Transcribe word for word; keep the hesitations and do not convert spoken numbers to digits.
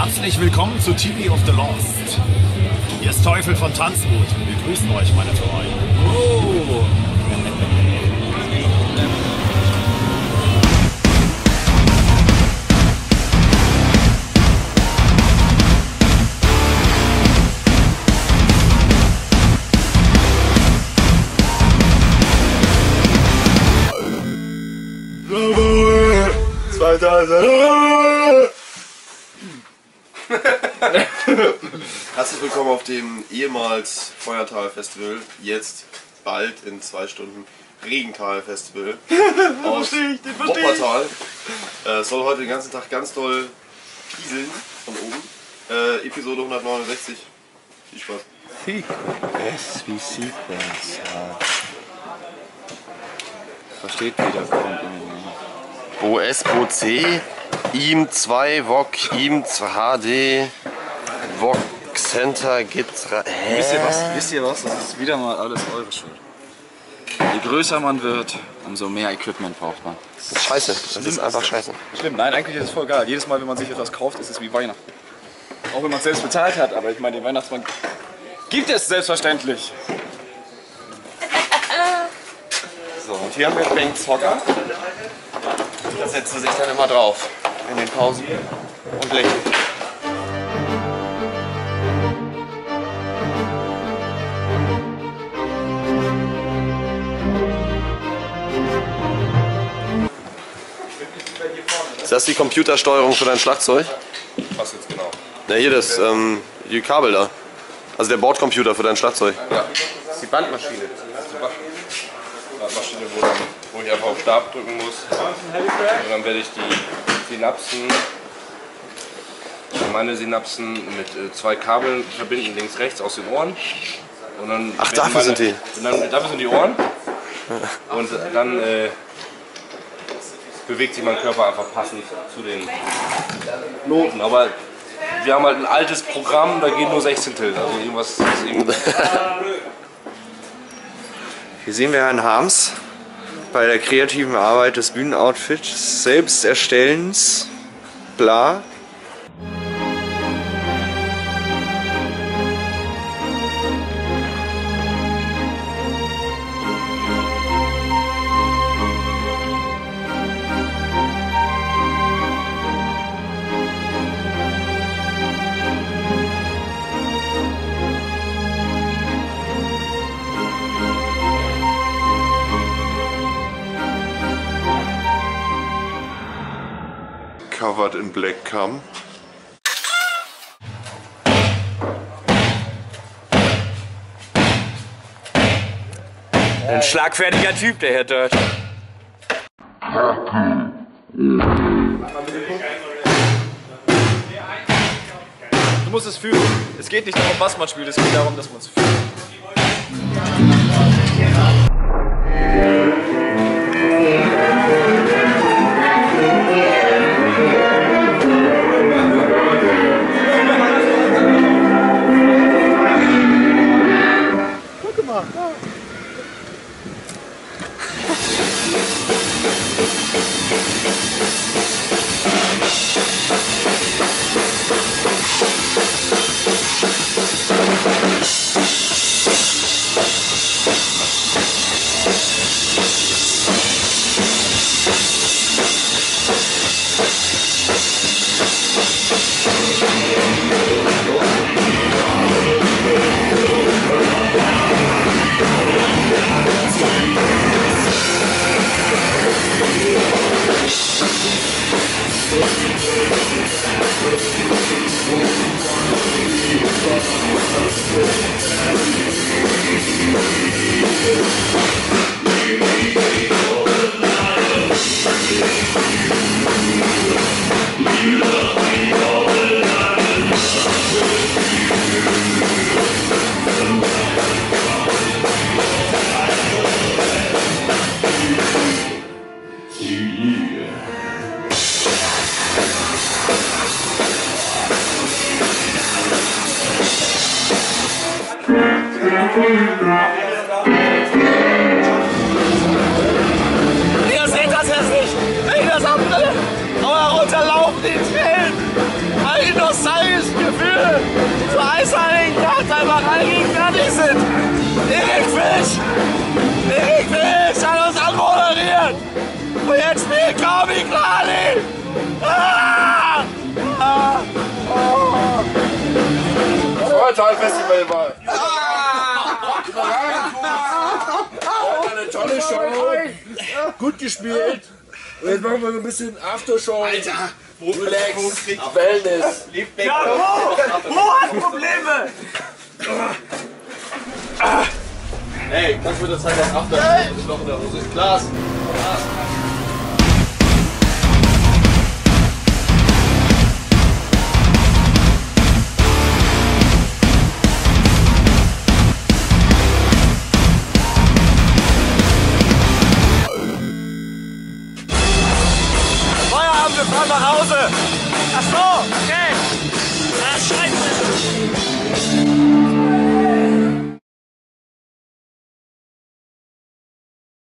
Herzlich willkommen zu T V of the Lost. Hier ist Teufel von Tanzgut. Wir grüßen euch, meine Freunde. Oh. Herzlich willkommen auf dem ehemals Feuertal-Festival, jetzt bald in zwei Stunden Regental-Festival aus Wuppertal. Es äh, soll heute den ganzen Tag ganz doll pieseln von oben. Äh, Episode hundertneunundsechzig. Viel Spaß. S wie Sequence. Versteht wieder kommt O S, O C, I M zwei, V O C, I M zwei H D, V O C Center, Git. Wisst ihr was? Wisst ihr was? Das ist wieder mal alles eure Schuld. Je größer man wird, umso mehr Equipment braucht man. Das ist scheiße. Das ist einfach scheiße. Schlimm. Nein, eigentlich ist es voll geil. Jedes Mal, wenn man sich etwas kauft, ist es wie Weihnachten. Auch wenn man es selbst bezahlt hat, aber ich meine, den Weihnachtsmann gibt es selbstverständlich. So, und hier haben wir Banks Hocker. Da setzt er sich dann immer drauf in den Pausen und lächelt. Ist das die Computersteuerung für dein Schlagzeug? Was jetzt genau? Na hier, das, ähm, die Kabel da. Also der Bordcomputer für dein Schlagzeug. Ja. Das ist die Bandmaschine. Das ist die Bandmaschine, wo, dann, wo ich einfach auf Stab drücken muss. Und dann werde ich die Synapsen, meine Synapsen mit äh, zwei Kabeln verbinden, links, rechts aus den Ohren. Und dann Ach, dafür meine, sind die? Und dann, dafür sind die Ohren. Und dann äh, bewegt sich mein Körper einfach passend zu den Noten. Aber wir haben halt ein altes Programm, da gehen nur Sechzehntel. Also irgendwas ist irgendwie. Hier sehen wir Herrn Harms bei der kreativen Arbeit des Bühnenoutfits, Selbsterstellens, bla. Covered in black cum. Ein schlagfertiger Typ, der Herr Dirt. Du musst es fühlen. Es geht nicht darum, was man spielt, es geht darum, dass man es fühlt. Ihr seht das jetzt nicht! Wegen das April! Aber runterlaufen die Tränen! Ein Nostalgie! los! Erik Wies hat uns anmoderiert! Und jetzt spielt Kami Klali! Ah! Ah! Oh! Feuertal-Festival war überragend gut. Eine tolle Show. Gut gespielt. Und jetzt machen wir so ein bisschen Aftershow. Alter! Relax, Wellness. Ja, wo? Wo hat Probleme? Ey, kannst du mir das halt das After? Das ist noch in der Hose. Glas. Glas. Feierabend, wir fahren nach Hause. Ach so, okay.